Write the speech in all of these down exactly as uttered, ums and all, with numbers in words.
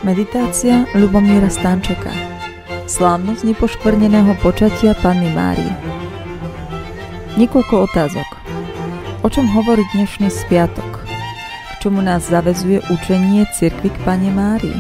Meditácia Ľubomíra Stančeka. Slávnosť nepoškvrneného počatia Panny Márie. Niekoľko otázok. O čom hovorí dnešný spiatok? K čomu nás zaväzuje učenie cirkvi k Panne Márii?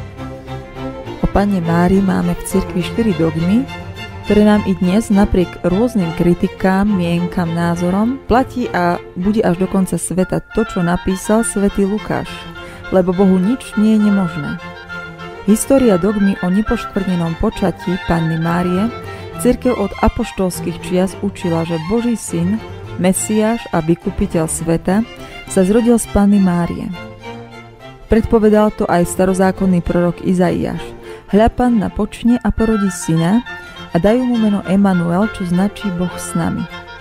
O Panne Márii máme v cirkvi štyri dogmy, ktoré nám i dnes napriek rôznym kritikám, mienkam, názorom platí a bude až do konca sveta to, čo napísal svätý Lukáš, lebo Bohu nič nie je nemožné. História dogmy o nepoškvrnenom počatí Panny Márie cirkev od apoštolských čias učila, že Boží syn, Mesiáš a vykupiteľ sveta sa zrodil z Panny Márie. Predpovedal to aj starozákonný prorok Izaiáš. Hľa, Panna počne a porodí syna a dajú mu meno Emanuel, čo značí Boh s nami.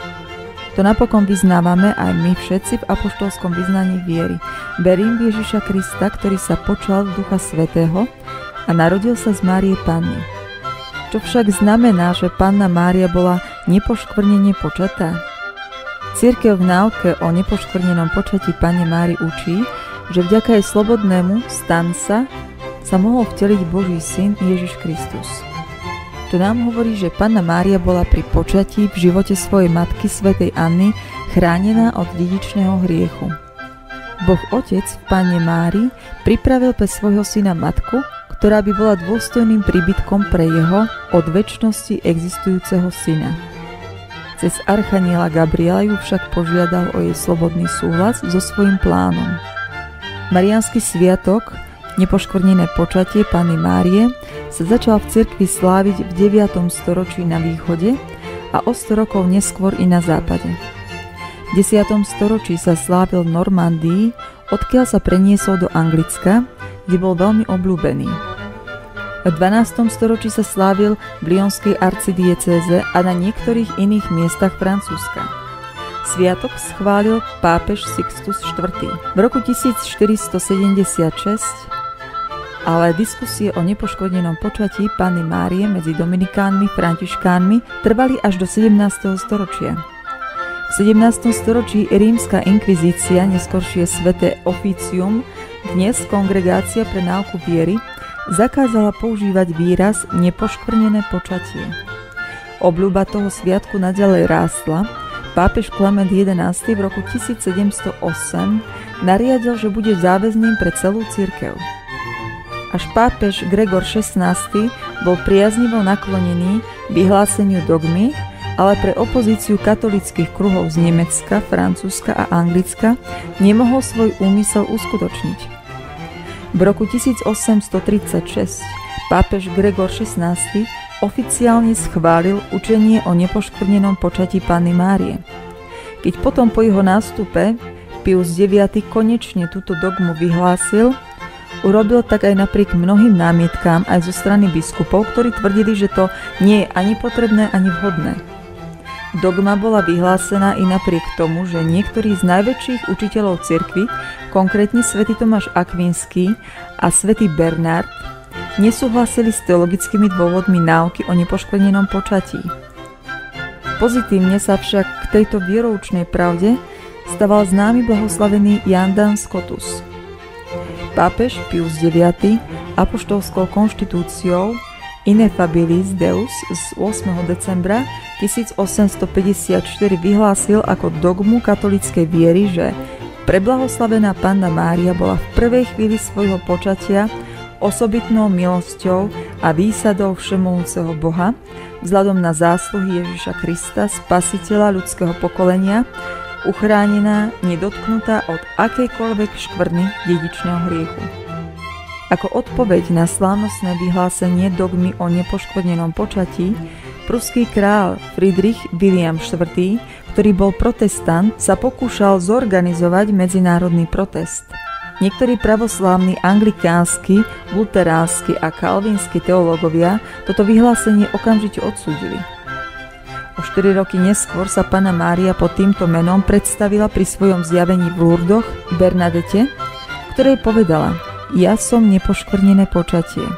To napokon vyznávame aj my všetci v apoštolskom vyznaní viery. Verím v Ježiša Krista, ktorý sa počal v Ducha Svätého a narodil sa z Márie Panny. Čo však znamená, že Panna Mária bola nepoškvrnene počatá? Cirkev v náuke o nepoškvrnenom počatí Panny Márii učí, že vďaka jej slobodnému stanca sa mohol vteliť Boží syn Ježiš Kristus. To nám hovorí, že Panna Mária bola pri počatí v živote svojej matky svätej Anny chránená od dedičného hriechu. Boh Otec v Panne Márii pripravil pre svojho syna matku, ktorá by bola dôstojným príbytkom pre jeho od večnosti existujúceho syna. Cez archaniela Gabriela ju však požiadal o jej slobodný súhlas so svojím plánom. Mariánsky sviatok, nepoškvrnené počatie Panny Márie, sa začal v cirkvi sláviť v deviatom storočí na východe a o sto rokov neskôr i na západe. V desiatom storočí sa slávil v Normandii, odkiaľ sa preniesol do Anglicka, kde bol veľmi obľúbený. V dvanástom storočí sa slávil v Lyonskej arcidiecéze a na niektorých iných miestach Francúzska. Sviatok schválil pápež Sixtus štvrtý. V roku tisícštyristosedemdesiatšesť ale diskusie o nepoškvrnenom počatí Panny Márie medzi dominikánmi, františkánmi trvali až do sedemnásteho storočia. V sedemnástom storočí rímska inkvizícia, neskoršie sväté oficium, dnes Kongregácia pre náuku viery, zakázala používať výraz nepoškvrnené počatie. Obľúba toho sviatku naďalej rástla. Pápež Klement jedenásty v roku tisícsedemstoosem nariadil, že bude záväzným pre celú cirkev. Až pápež Gregor šestnásty bol priaznivo naklonený vyhláseniu dogmy, ale pre opozíciu katolíckych kruhov z Nemecka, Francúzska a Anglicka nemohol svoj úmysel uskutočniť. V roku tisícosemstotridsaťšesť pápež Gregor šestnásty oficiálne schválil učenie o nepoškvrnenom počatí Panny Márie. Keď potom po jeho nástupe Pius deviaty konečne túto dogmu vyhlásil, urobil tak aj napriek mnohým námietkám aj zo strany biskupov, ktorí tvrdili, že to nie je ani potrebné, ani vhodné. Dogma bola vyhlásená i napriek tomu, že niektorí z najväčších učiteľov cirkvi, konkrétne svätý Tomáš Akvinský a svätý Bernard, nesúhlasili s teologickými dôvodmi náuky o nepoškvrnenom počatí. Pozitívne sa však k tejto vieroučnej pravde staval známy blahoslavený Jan Dan Scotus. Pápež Pius deviaty apoštolskou konštitúciou Ineffabilis Deus z ôsmeho decembra tisícosemstopäťdesiatštyri vyhlásil ako dogmu katolíckej viery, že preblahoslavená Panna Mária bola v prvej chvíli svojho počatia osobitnou milosťou a výsadou všemohúceho Boha vzhľadom na zásluhy Ježiša Krista, spasiteľa ľudského pokolenia, uchránená, nedotknutá od akejkoľvek škvrny dedičného hriechu. Ako odpoveď na slávnostné vyhlásenie dogmy o nepoškvrnenom počatí, pruský král Friedrich William štvrtý, ktorý bol protestant, sa pokúšal zorganizovať medzinárodný protest. Niektorí pravoslávni anglikánsky, luteránsky a kalvínsky teológovia toto vyhlásenie okamžite odsúdili. O štyri roky neskôr sa Panna Mária pod týmto menom predstavila pri svojom zjavení v Lurdoch Bernadete, ktorej povedala: Ja som nepoškvrnené počatie.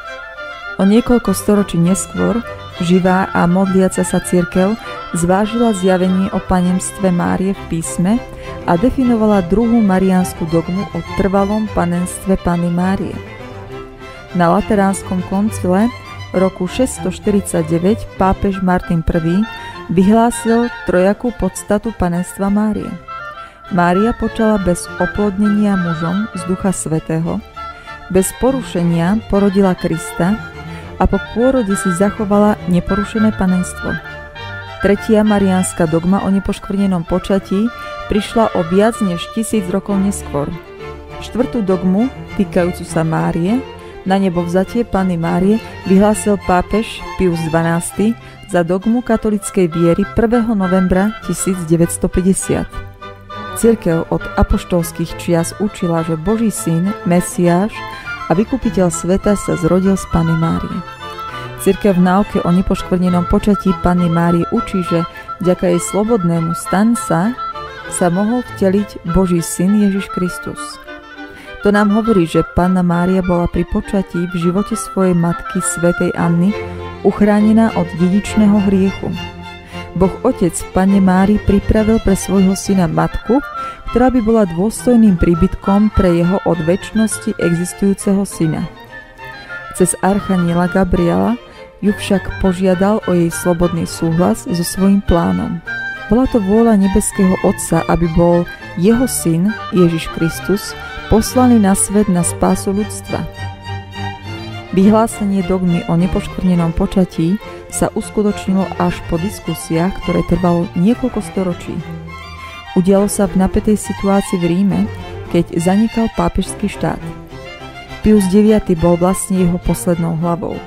O niekoľko storočí neskôr živá a modliaca sa cirkev zvážila zjavenie o panenstve Márie v písme a definovala druhú mariánsku dogmu o trvalom panenstve Panny Márie. Na Lateránskom koncile roku šesťstoštyridsaťdeväť pápež Martin I. vyhlásil trojakú podstatu panenstva Márie. Mária počala bez oplodnenia mužom z Ducha Svätého, bez porušenia porodila Krista a po pôrode si zachovala neporušené panenstvo. Tretia mariánska dogma o nepoškvrnenom počatí prišla o viac než tisíc rokov neskôr. Štvrtú dogmu, týkajúcu sa Márie, na nebo vzatie Panny Márie, vyhlásil pápež Pius dvanásty. za dogmu katolíckej viery prvého novembra tisícdeväťstopäťdesiat. Cirkev od apoštolských čias učila, že Boží syn, Mesiáš a vykupiteľ sveta sa zrodil z Panny Márie. Cirkev v náuke o nepoškvrnenom počatí Panny Márie učí, že vďaka jej slobodnému stanca sa mohol vteliť Boží syn Ježiš Kristus. To nám hovorí, že Panna Mária bola pri počatí v živote svojej matky svätej Anny uchránená od dedičného hriechu. Boh Otec v Panne Márii pripravil pre svojho syna matku, ktorá by bola dôstojným príbytkom pre jeho od večnosti existujúceho syna. Cez archaniela Gabriela ju však požiadal o jej slobodný súhlas so svojím plánom. Bola to vôľa nebeského Otca, aby bol jeho syn, Ježiš Kristus, poslaný na svet na spásu ľudstva. Vyhlásenie dogmy o nepoškvrnenom počatí sa uskutočnilo až po diskusiách, ktoré trvalo niekoľko storočí. Udialo sa v napätej situácii v Ríme, keď zanikal pápežský štát. Pius deviaty bol vlastne jeho poslednou hlavou.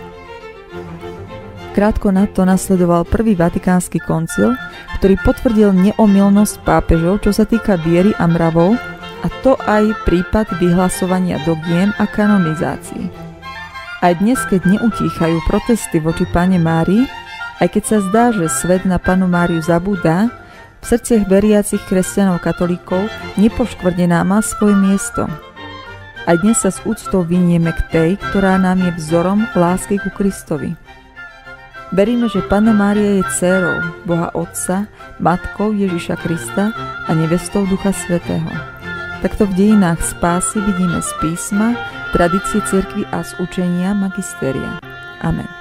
Krátko na to nasledoval prvý vatikánsky koncil, ktorý potvrdil neomylnosť pápežov, čo sa týka viery a mravov, a to aj prípad vyhlasovania dogiem a kanonizácií. Aj dnes, keď neutíchajú protesty voči Panne Márii, aj keď sa zdá, že svet na Pannu Máriu zabúda, v srdciach veriacich kresťanov katolíkov nepoškvrnená má svoje miesto. Aj dnes sa s úctou vynieme k tej, ktorá nám je vzorom lásky ku Kristovi. Veríme, že Panna Mária je dcérou Boha Otca, matkou Ježiša Krista a nevestou Ducha Svätého. Takto v dejinách spásy vidíme z písma, tradície cirkvi a z učenia magistéria. Amen.